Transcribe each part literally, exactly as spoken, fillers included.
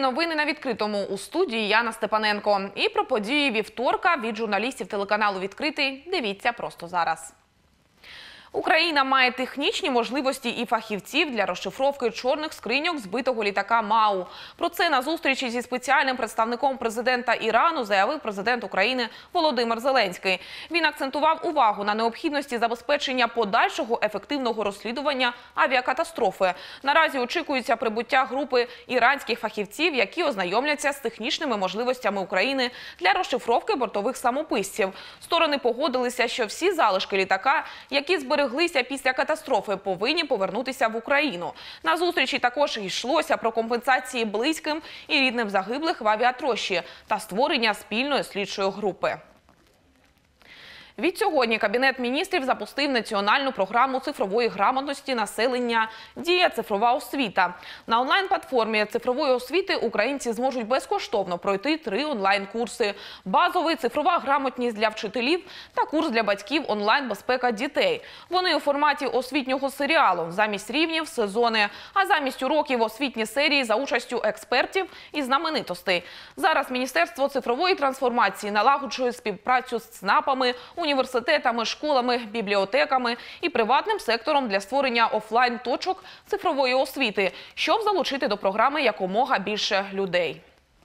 новини на відкритому. У студії Яна Степаненко. І про події вівторка від журналістів телеканалу «Відкритий» дивіться просто зараз. Україна має технічні можливості і фахівців для розшифровки чорних скриньок збитого літака МАУ. Про це на зустрічі зі спеціальним представником президента Ірану заявив президент України Володимир Зеленський. Він акцентував увагу на необхідності забезпечення подальшого ефективного розслідування авіакатастрофи. Наразі очікується прибуття групи іранських фахівців, які ознайомляться з технічними можливостями України для розшифровки бортових самописців. Сторони погодилися, що всі залишки літака, які зберегли після катастрофи, повинні повернутися в Україну. На зустрічі також йшлося про компенсації близьким і рідним загиблих в авіатрощі та створення спільної слідчої групи. Відсьогодні Кабінет міністрів запустив національну програму цифрової грамотності населення «Дія цифрова освіта». На онлайн-платформі цифрової освіти українці зможуть безкоштовно пройти три онлайн-курси – базовий «Цифрова грамотність для вчителів» та курс для батьків «Онлайн-безпека дітей». Вони у форматі освітнього серіалу, замість рівнів – сезони, а замість уроків – освітні серії за участю експертів і знаменитостей. Зараз Міністерство цифрової трансформації налагоджує співпрацю з ЦНАПами, університетами, школами, бібліотеками і приватним сектором для створення офлайн-точок цифрової освіти, щоб залучити до програми якомога більше людей.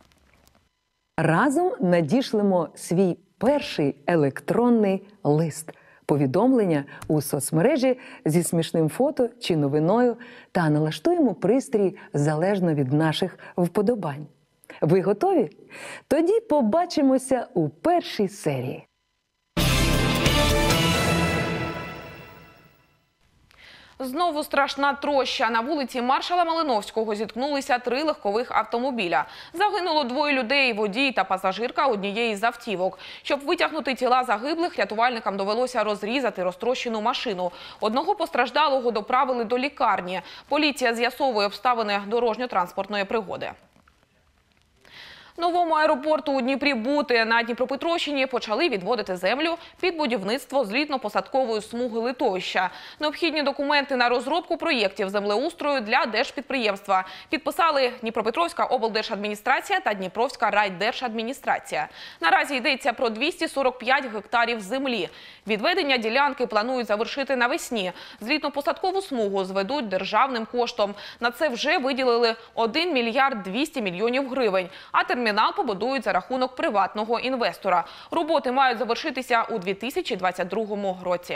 Разом надішлемо свій перший електронний лист. Повідомлення у соцмережі зі смішним фото чи новиною та налаштуємо пристрій залежно від наших вподобань. Ви готові? Тоді побачимося у першій серії. Знову страшна троща. На вулиці Маршала Малиновського зіткнулися три легкових автомобіля. Загинуло двоє людей – водій та пасажирка однієї з автівок. Щоб витягнути тіла загиблих, рятувальникам довелося розрізати розтрощену машину. Одного постраждалого доправили до лікарні. Поліція з'ясовує обставини дорожньо-транспортної пригоди. Новому аеропорту у Дніпрі бути на Дніпропетровщині почали відводити землю під будівництво злітно-посадкової смуги литовища. Необхідні документи на розробку проєктів землеустрою для держпідприємства підписали Дніпропетровська облдержадміністрація та Дніпровська райдержадміністрація. Наразі йдеться про двісті сорок п'ять гектарів землі. Відведення ділянки планують завершити навесні. Злітно-посадкову смугу зведуть державним коштом. На це вже виділили один мільярд двісті мільйонів гривень, а термінал побудують за рахунок приватного інвестора. Роботи мають завершитися у дві тисячі двадцять другому році.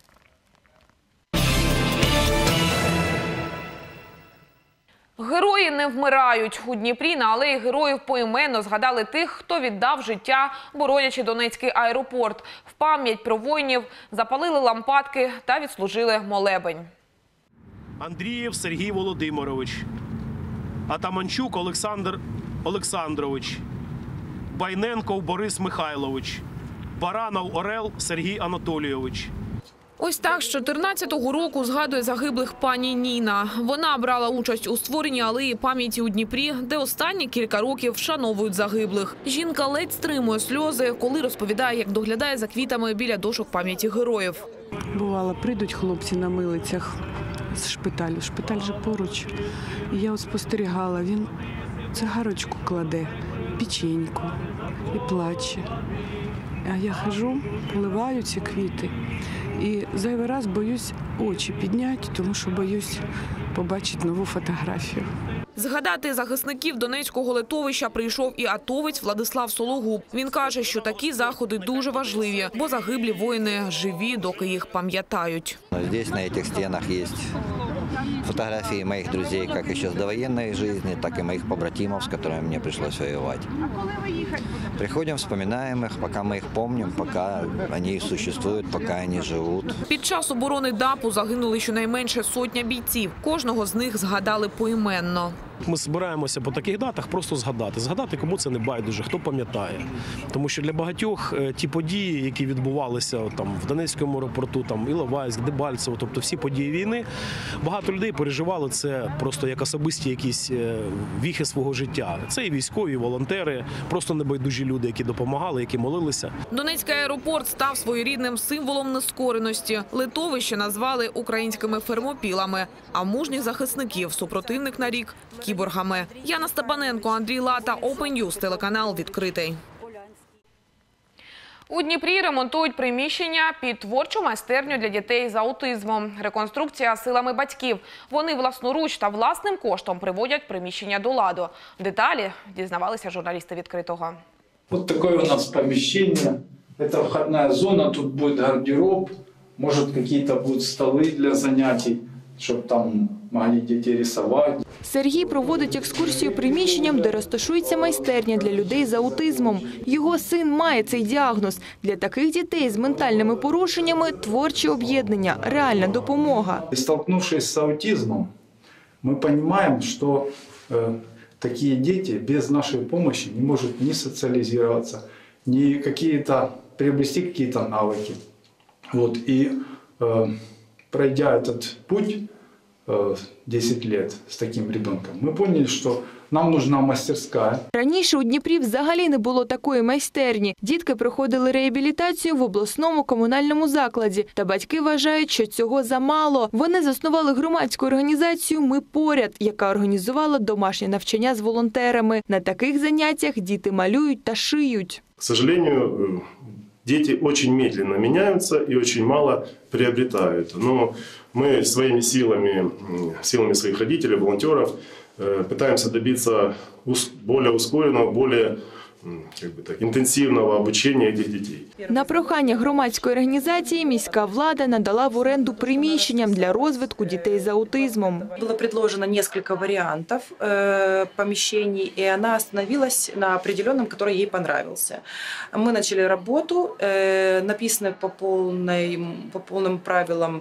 Герої не вмирають. У Дніпрі на алеї Героїв поіменно згадали тих, хто віддав життя, боронячи Донецький аеропорт. В пам'ять про воїнів запалили лампадки та відслужили молебень. Андрієв Сергій Володимирович, Атаманчук Олександр Олександрович, Байненков Борис Михайлович, Баранов Орел Сергій Анатолійович. Ось так з чотирнадцятого року згадує загиблих пані Ніна. Вона брала участь у створенні алеї пам'яті у Дніпрі, де останні кілька років вшановують загиблих. Жінка ледь стримує сльози, коли розповідає, як доглядає за квітами біля дошок пам'яті героїв. Бувало, прийдуть хлопці на милицях з шпиталю, шпиталь же поруч. І я от спостерігала, він цигарочку кладе, печеньку і плаче. А я хожу, поливаю ці квіти і зайвий раз боюсь очі підняти, тому що боюсь побачити нову фотографію. Згадати захисників Донецького литовища прийшов і атовець Владислав Сологуб. Він каже, що такі заходи дуже важливі, бо загиблі воїни живі, доки їх пам'ятають. Здесь на этих стенах есть фотографии моих друзей, как еще с довоенной жизни, так и моих побратимов, с которыми мне пришлось воевать. Приходим, вспоминаем их, пока мы их помним, пока они существуют, пока они живут. Під час оборони ДАПу загинули щонайменше сотня бійців. Кожного з них згадали поіменно. Ми збираємося по таких датах просто згадати. Згадати, кому це не байдуже, хто пам'ятає. Тому що для багатьох ті події, які відбувалися там, в Донецькому аеропорту, там, Іловайськ, Дебальцево, тобто всі події війни, багато людей переживали це просто як особисті якісь віхи свого життя. Це і військові, і волонтери, просто небайдужі люди, які допомагали, які молилися. Донецький аеропорт став своєрідним символом нескореності. Литовище назвали українськими фермопілами, а мужніх захисників супротивник нарік кіборгами. Яна Степаненко, Андрій Лата, Open News, телеканал «Відкритий». У Дніпрі ремонтують приміщення під творчу майстерню для дітей з аутизмом. Реконструкція силами батьків. Вони власноруч та власним коштом приводять приміщення до ладу. Деталі дізнавалися журналісти «Відкритого». Вот такое у нас помещение. Это входная зона, тут будет гардероб, может какие-то будут столы для занятий, чтобы там могли дети рисовать. Сергій проводить екскурсію приміщенням, де розташується майстерня для людей з аутизмом. Його син має цей діагноз. Для таких дітей з ментальними порушеннями творчі об'єднання – реальна допомога. И столкнувшись с аутизмом, мы понимаем, что э, такие дети без нашей помощи не могут ни социализироваться, ни какие-то приобрести какие-то навыки. Вот, и э, пройдя этот путь, десять лет с таким ребенком, мы поняли, что нам нужна мастерская. Раніше у Дніпрі взагалі не було такої майстерні. Дітки проходили реабілітацію в обласному комунальному закладі. Та батьки вважають, що цього замало. Вони заснували громадську організацію «Ми поряд», яка організувала домашнє навчання з волонтерами. На таких заняттях діти малюють та шиють. К сожалению, дети очень медленно меняются и очень мало приобретают. Но мы своими силами, силами своих родителей, волонтеров, пытаемся добиться более ускоренного, более как бы так, интенсивного обучения этих детей. На прохання громадської організації міська влада надала в оренду приміщенням для розвитку дітей з аутизмом. Было предложено несколько вариантов э, помещений, и она остановилась на определенном, который ей понравился. Мы начали работу, э, написано по, полной, по полным правилам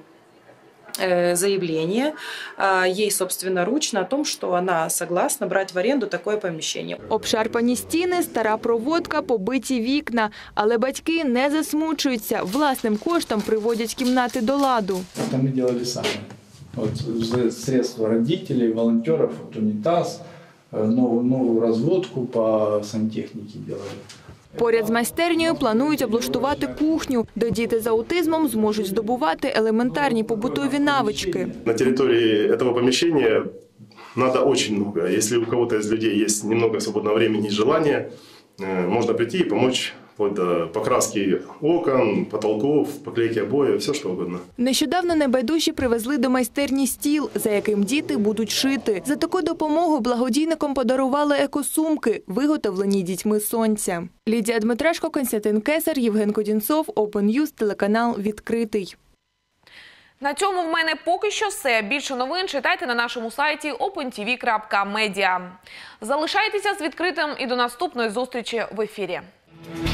заявление ей собственноручно о том, что она согласна брать в аренду такое помещение. Обшарпані стіни, стара проводка, побиті вікна. Але батьки не засмучуються. Власним коштом приводять кімнати до ладу. Это мы делали сами. Вот, средства родителей, волонтеров, вот, унитаз, новую, новую разводку по сантехнике делали. Поряд з майстернею планують облаштувати кухню, де діти з аутизмом зможуть здобувати елементарні побутові навички. На территории этого помещения надо очень много. Если у кого-то из людей есть немного свободного времени и желания, можно прийти и помочь вплоть до покраски окон, потолков, поклейки обоев, все что угодно. Нещодавно небайдужі привезли до майстерні стіл, за яким діти будуть шити. За таку допомогу благодійникам подарували екосумки, виготовлені дітьми сонця. Лідія Дмитрашко, Константин Кесар, Євген Кодінцов, Open News, телеканал «Відкритий». На цьому в мене поки що все. Більше новин читайте на нашому сайті опен ті ві крапка медіа. Залишайтеся з «Відкритим» і до наступної зустрічі в ефірі.